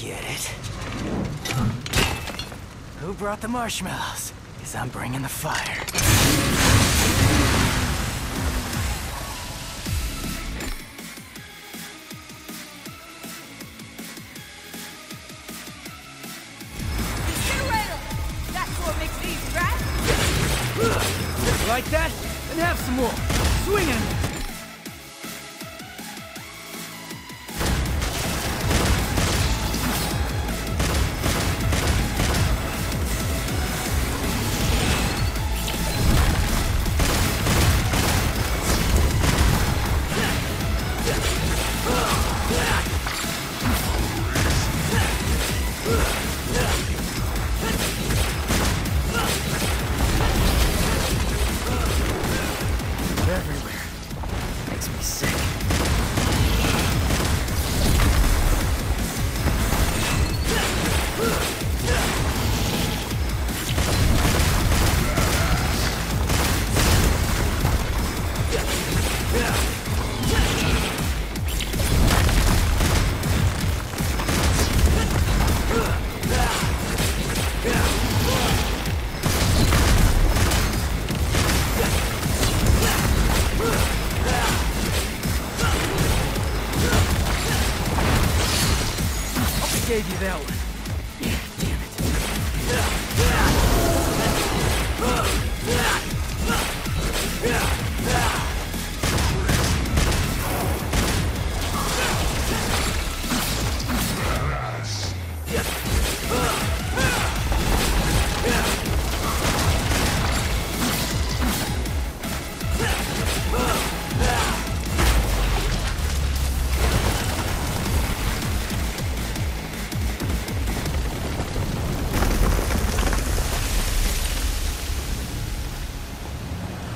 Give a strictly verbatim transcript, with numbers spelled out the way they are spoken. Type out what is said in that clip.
Get it? Who brought the marshmallows? Because I'm bringing the fire. Like that? Then have some more. Swing at me. Everywhere. Makes me sick. Gave you that one.